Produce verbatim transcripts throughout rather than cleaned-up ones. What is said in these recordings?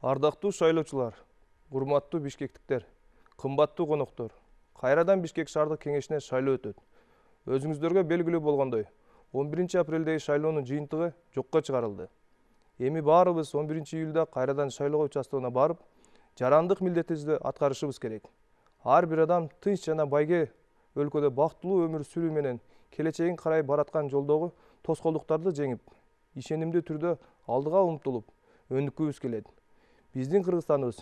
Ардактуу шайлоочулар, урматтуу бишкектиктер, кымбаттуу коноктор, кайрадан Бишкек шаардык кеңешине шайлоо өтөт. Өзүңүздөргө белгилүү болгондой, он биринчи апрелдеги шайлоонун жыйынтыгы жокко чыгарылды. Эми баарыбыз он биринчи июлда кайрадан шайлоо участоуна барып, жарандык милдетибизди аткарышыбыз керек. Ар бир адам тынч жана байге өлкөдө бактылуу өмүр сүрүү менен келечегин карай бараткан жолдогу тоскоолдуктарды жеңип, ишенимдүү түрдө алдыга умтулуп, өнүккүбүз келет. Биздин Кыргызстаныбыз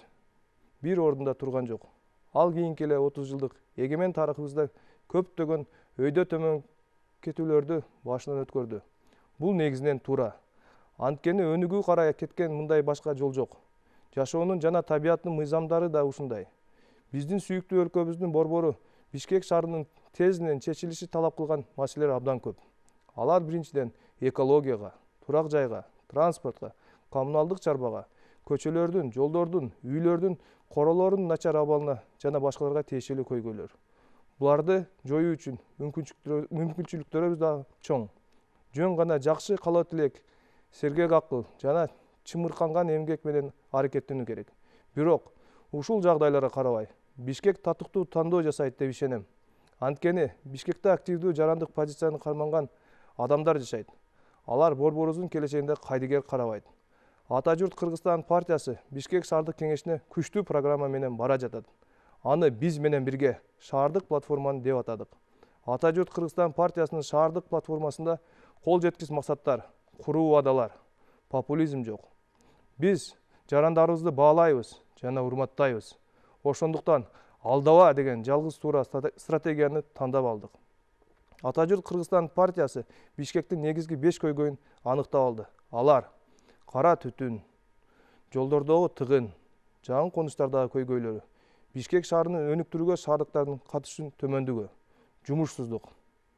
бир ордунда турган жок. Ал кийинки эле отуз жылдык эгемен тарыхыбызда көптөгөн өйдө төмөн кетүүлөрдү башынан өткөрдү. Бул негизинен туура. Анткени өнүгүү карай кеткен мындай башка жол жок. Жашоонун жана табияттын мыйзамдары да ушундай. Биздин сүйүктүү өлкөбүздүн борбору Бишкек шаарынын тезинен чечилиши талап кылган маселелер абдан көп. Алар биринчиден экологияга, турак жайга, транспортко, коммуналдык чарбага, көчөлөрдүн, жолдордун, үйлөрдүн, королордун начар абалына жана башкаларга тиешелүү көйгөйлөр. Буларды жоюу үчүн мүмкүнчүлүктөрүбүз да чоң. Жөн гана жакшы каалоо тилек, сергек акыл жана чымырканган эмгек менен аракеттенүү керек. Бирок ушул жагдайларга карабай, Бишкек татыктуу тандоо жасайт деп ишенем. Анткени Бишкекте активдүү жарандык позицияны карманган адамдар жашайт. Алар борборубуздун келечегинде кайдыгер карабайт. Ата журт Кыргызстан партиясы Бишкек шаардык кеңешине күчтүү программа менен бара жатат. Аны биз менен бирге шаардык платформаны деп атадык. Ата журт Кыргызстан партиясынын шаардык платформасында кол жеткис максаттар, куруу убадалар, популизм жок. Биз жарандарыбызды баалайбыз жана урматтайбыз. Ошондуктан алдаба деген жалгыз туура стратегияны тандап алдык. Ата журт Кыргызстан партиясы Бишкектин негизги беш көйгөйүн аныктап алды. Алар кара түтүн, жолдордогу тыгын, жаңы конуштардагы көйгөйлөрү, Бишкек шаарынын өнүктүрүүгө шаардыктардын катышуусунун төмөндүгү, жумушсуздук.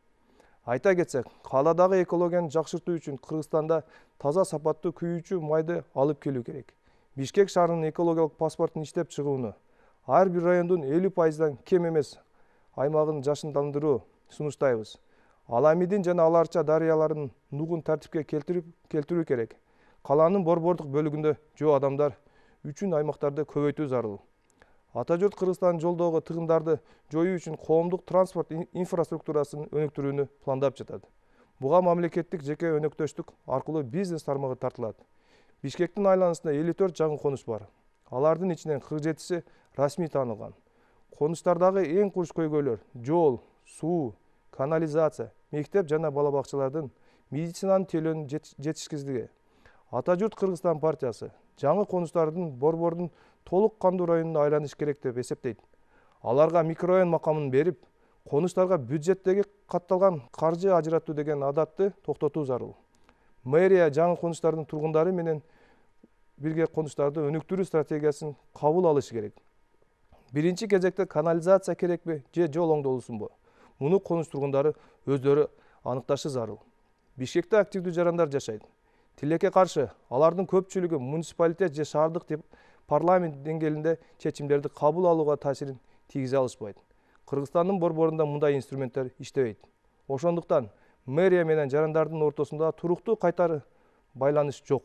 Айта кетсек, кааладагы экологияны жакшыртуу үчүн Кыргызстанда таза сапаттуу күйүүчү майды алып келүү керек. Бишкек шаарынын экологиялык паспортун иштеп чыгууну, ар бир райондун элүү пайыздан кем эмес аймагын жашындандыруу сунуштайбыз. Аламидин жана Аларча дарыяларынын нугун тартипке келтирүү керек. Калаанын борбордук бөлүгүндө жөө адамдар үчүн аймактарды көбөйтүү зарыл. Ата журт Кыргызстан жолдогу тыгындарды жоюу үчүн коомдук транспорт инфраструктурасын өнүктүрүүнү пландап жатат. Буга мамлекеттик жеке өнөктөштүк аркылуу бизнес тармагы тартылат. Бишкектин айланасында элүү төрт жаңы конуш бар. Алардын ичинен кырк жетиси расмий таанылган. Конуштардагы эң курч көйгөйлөр жол, суу, канализация, мектеп жана бала бакчалардын медицинанын тейлөөнүн жетишсиздиги. Ата журт Кыргызстан партиясы жаңы конуштардын борбордун толук кандуу районуна айланыш керек деп эсептейт. Аларга микрорайон макамын берип, конуштарга бюджеттеги катталган каржы ажыратуу деген адатты токтотуу зарыл. Мэрия жаңы конуштардын тургундары менен бирге конуштарды өнүктүрүү стратегиясын кабыл алышы керек. Биринчи кезекте канализация керекпи же жол оңдолуусунбу? Муну конуш тургундары өздөрү аныкташы зарыл. Бишкекте активдүү жарандар жашайт. Тилекке каршы, алардын көпчүлүгү муниципалитет же шаардык деп парламент деңгээлинде чечимдерди кабыл алууга таасирин тийгизе алышпайт. Кыргызстандын борборунда мындай инструменттер иштебейт. Ошондуктан мэрия менен жарандардын ортосунда туруктуу кайтары байланыш жок.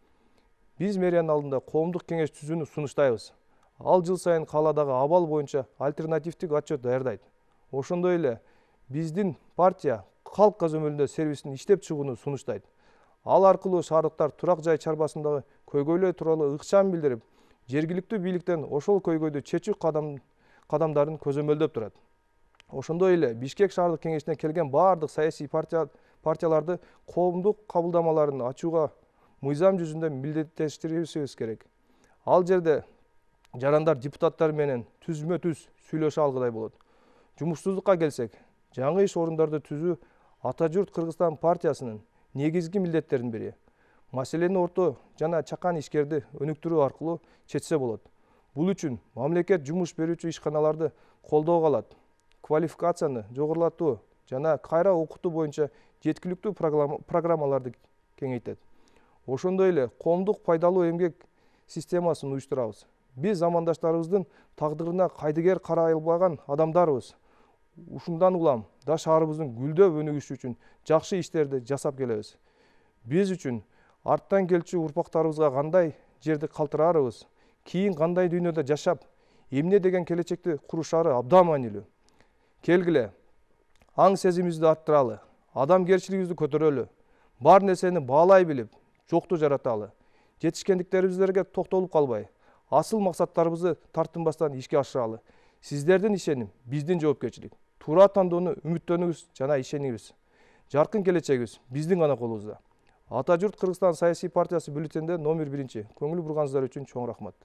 Биз мэриянын алдында коомдук кеңеш түзүүнү сунуштайбыз. Ал жыл сайын кааладагы абал боюнча альтернативдик отчет даярдайт. Ошондой эле биздин партия калк көзөмөлүндө сервисин иштеп чыгууну сунуштайт. Ал аркылуу шаардыктар турак жай чарбасындагы көйгөйлөр тууралуу ыкчам билдирип, жергиликтүү бийликтен ошол көйгөйдү чечүү кадамдарын көзөмөлдөп турат. Ошондой эле Бишкек шаардык кеңешине келген баардык саясий партияларды коомдук кабылдамаларын ачууга мыйзам жүзүндө милдеттештиришибиз керек. Ал жерде жарандар депутаттар менен түзмө түз сүйлөшө алгыдай болот. Жумушсуздукка келсек, жаңы иш орундарды түзүү Ата журт Кыргызстан партиясынын негизги милдеттеринин бири. Маселени орто жана чакан ишкерди өнүктүрүү аркылуу чечсе болот. Бул үчүн мамлекет жумуш берүүчү ишканаларды колдоого алат. Квалификацияны жогорулатуу жана кайра окутуу боюнча жеткиликтүү программаларды кеңейтет. Ошондой эле коомдук пайдалуу эмгек системасын уюштурабыз. Биз замандаштарыбыздын тагдырына кайдыгер карай албаган адамдарбыз. Ушундан улам да шаарыбыздын гүлдөп өнүгүшү үчүн жакшы иштерди жасап келебиз. Биз үчүн арттан келчү урпактарыбызга кандай жерди калтыраарыбыз, кийин кандай дүйнөдө жашап, эмне деген келечекти курушары абдан маанилүү. Келгиле, аң сезимибизди арттыралы, адамгерчилигибизди көтөрөлү, бар нерсени баалай билип, жокту жараталы. Жетишкендиктерибизге токтолуп калбай, асыл максаттарыбызды тартынбастан ишке ашыралы. Сиздердин ишеним, биздин жоопкерчилик. Туура тандоону үмүттөнүңүз жана ишениңиз. Жаркын келечегибиз биздин гана колубузда. Ата журт Кыргызстан саясий партиясы бюллетенде номер биринчи. Көңүл бурганыңыздар үчүн чоң рахмат.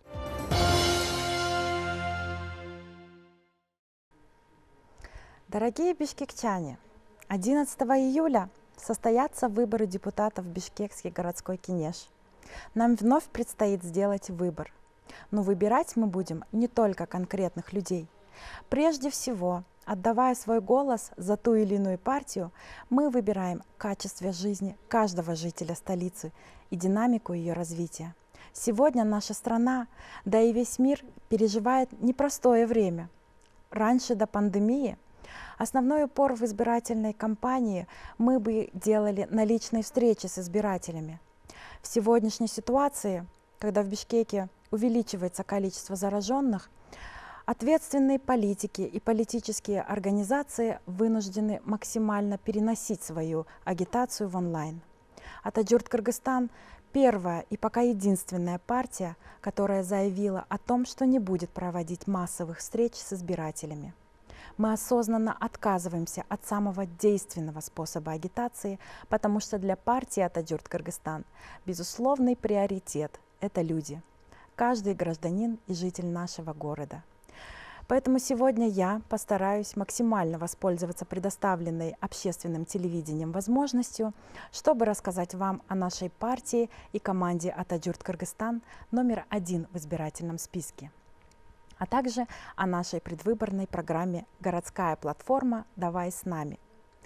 Дорогие бишкекчане, одиннадцатого июля состоятся выборы депутатов в Бишкекский городской Кенеш. Нам вновь предстоит сделать выбор. Но выбирать мы будем не только конкретных людей. Прежде всего, отдавая свой голос за ту или иную партию, мы выбираем качество жизни каждого жителя столицы и динамику ее развития. Сегодня наша страна, да и весь мир переживает непростое время. Раньше, до пандемии, основной упор в избирательной кампании мы бы делали на личные встречи с избирателями. В сегодняшней ситуации, когда в Бишкеке увеличивается количество зараженных, ответственные политики и политические организации вынуждены максимально переносить свою агитацию в онлайн. Атаджурт Кыргызстан – первая и пока единственная партия, которая заявила о том, что не будет проводить массовых встреч с избирателями. Мы осознанно отказываемся от самого действенного способа агитации, потому что для партии Атаджурт Кыргызстан безусловный приоритет – это люди, каждый гражданин и житель нашего города. Поэтому сегодня я постараюсь максимально воспользоваться предоставленной общественным телевидением возможностью, чтобы рассказать вам о нашей партии и команде Атаджурт Кыргызстан номер один в избирательном списке, а также о нашей предвыборной программе «Городская платформа. Давай с нами».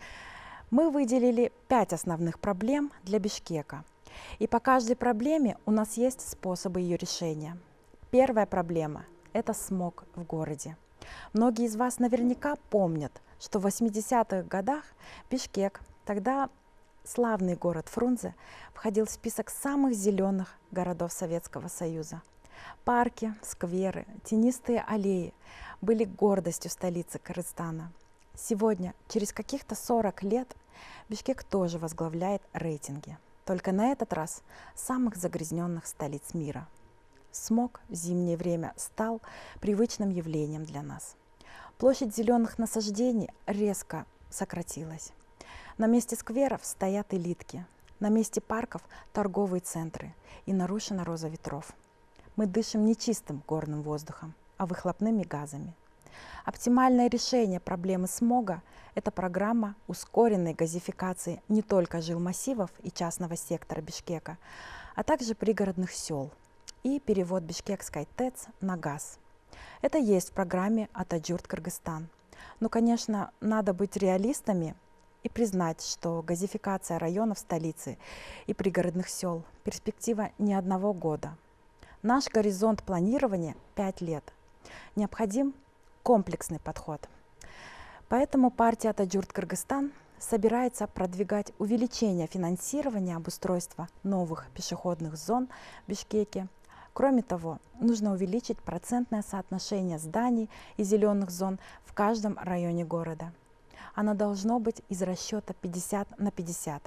Мы выделили пять основных проблем для Бишкека, и по каждой проблеме у нас есть способы ее решения. Первая проблема – это смог в городе. Многие из вас наверняка помнят, что в восьмидесятых годах Бишкек, тогда славный город Фрунзе, входил в список самых зеленых городов Советского Союза. Парки, скверы, тенистые аллеи были гордостью столицы Кыргызстана. Сегодня, через каких-то сорок лет, Бишкек тоже возглавляет рейтинги, только на этот раз самых загрязненных столиц мира. Смог в зимнее время стал привычным явлением для нас. Площадь зеленых насаждений резко сократилась. На месте скверов стоят элитки, на месте парков торговые центры, и нарушена роза ветров. Мы дышим не чистым горным воздухом, а выхлопными газами. Оптимальное решение проблемы смога – это программа ускоренной газификации не только жилмассивов и частного сектора Бишкека, а также пригородных сел, и перевод бишкекской ТЭЦ на газ. Это есть в программе Атаджурт Кыргызстан. Но, конечно, надо быть реалистами и признать, что газификация районов столицы и пригородных сел – перспектива не одного года. Наш горизонт планирования – пять лет. Необходим комплексный подход. Поэтому партия Атаджурт Кыргызстан собирается продвигать увеличение финансирования обустройства новых пешеходных зон в Бишкеке. Кроме того, нужно увеличить процентное соотношение зданий и зеленых зон в каждом районе города. Оно должно быть из расчета пятьдесят на пятьдесят.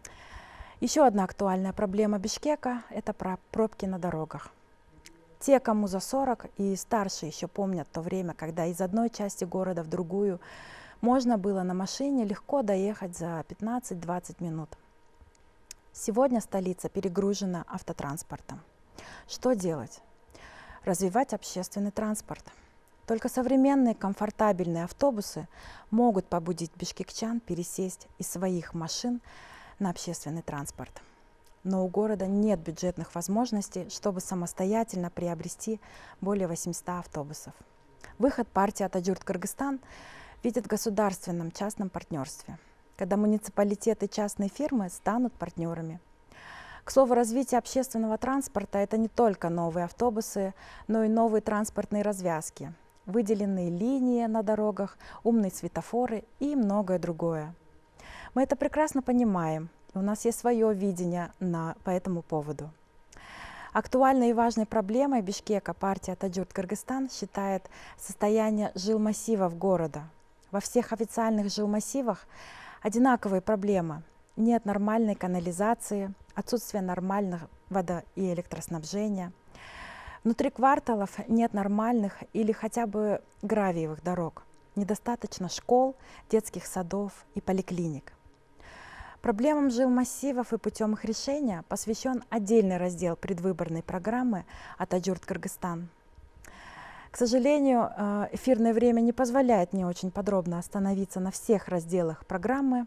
Еще одна актуальная проблема Бишкека – это про пробки на дорогах. Те, кому за сорок и старше, еще помнят то время, когда из одной части города в другую можно было на машине легко доехать за пятнадцать-двадцать минут. Сегодня столица перегружена автотранспортом. Что делать? Развивать общественный транспорт. Только современные комфортабельные автобусы могут побудить бишкекчан пересесть из своих машин на общественный транспорт. Но у города нет бюджетных возможностей, чтобы самостоятельно приобрести более восьмисот автобусов. Выход партии Атаджурт Кыргызстан видит в государственном частном партнерстве, когда муниципалитеты и частные фирмы станут партнерами. К слову, развитие общественного транспорта – это не только новые автобусы, но и новые транспортные развязки, выделенные линии на дорогах, умные светофоры и многое другое. Мы это прекрасно понимаем, И у нас есть свое видение на, по этому поводу. Актуальной и важной проблемой Бишкека партия Ататюрк-Кыргызстан считает состояние жилмассивов города. Во всех официальных жилмассивах одинаковые проблемы. Нет нормальной канализации, отсутствие нормального водо- и электроснабжения. Внутри кварталов нет нормальных или хотя бы гравиевых дорог. Недостаточно школ, детских садов и поликлиник. Проблемам жилмассивов и путем их решения посвящен отдельный раздел предвыборной программы «Ататюрк-Кыргызстан». К сожалению, эфирное время не позволяет мне очень подробно остановиться на всех разделах программы.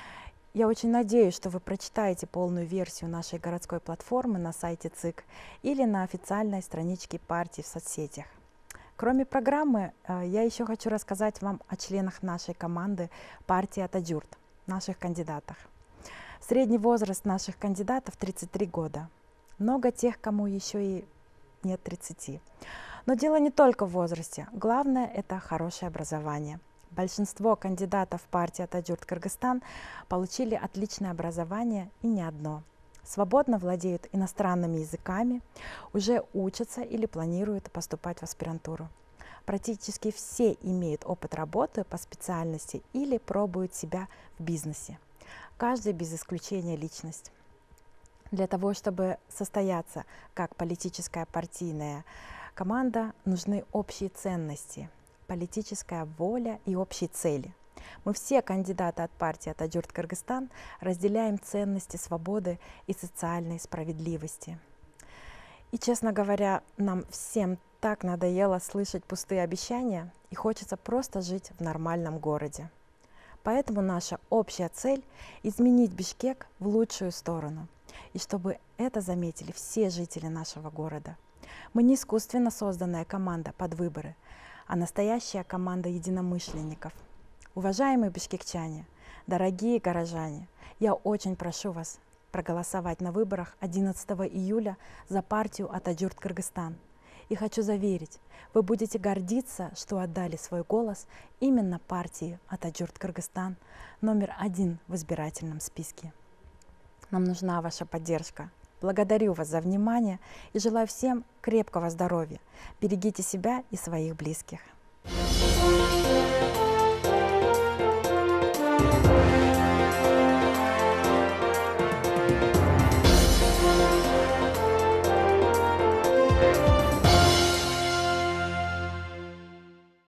Я очень надеюсь, что вы прочитаете полную версию нашей городской платформы на сайте ЦИК или на официальной страничке партии в соцсетях. Кроме программы, я еще хочу рассказать вам о членах нашей команды партии Ататюрк, наших кандидатах. Средний возраст наших кандидатов тридцать три года. Много тех, кому еще и нет тридцати. Но дело не только в возрасте. Главное – это хорошее образование. Большинство кандидатов в партии Ататюрк-Кыргызстан получили отличное образование и не одно. Свободно владеют иностранными языками, уже учатся или планируют поступать в аспирантуру. Практически все имеют опыт работы по специальности или пробуют себя в бизнесе. Каждый без исключения личность. Для того, чтобы состояться как политическая партийная команда, нужны общие ценности, политическая воля и общие цели. Мы все кандидаты от партии Ататюрк-Кыргызстан разделяем ценности свободы и социальной справедливости. И, честно говоря, нам всем так надоело слышать пустые обещания, и хочется просто жить в нормальном городе. Поэтому наша общая цель – изменить Бишкек в лучшую сторону, и чтобы это заметили все жители нашего города. Мы не искусственно созданная команда под выборы, а настоящая команда единомышленников. Уважаемые бишкекчане, дорогие горожане, я очень прошу вас проголосовать на выборах одиннадцатого июля за партию Ататюрк-Кыргызстан. И хочу заверить, вы будете гордиться, что отдали свой голос именно партии Ататюрк-Кыргызстан номер один в избирательном списке. Нам нужна ваша поддержка. Благодарю вас за внимание и желаю всем крепкого здоровья. Берегите себя и своих близких.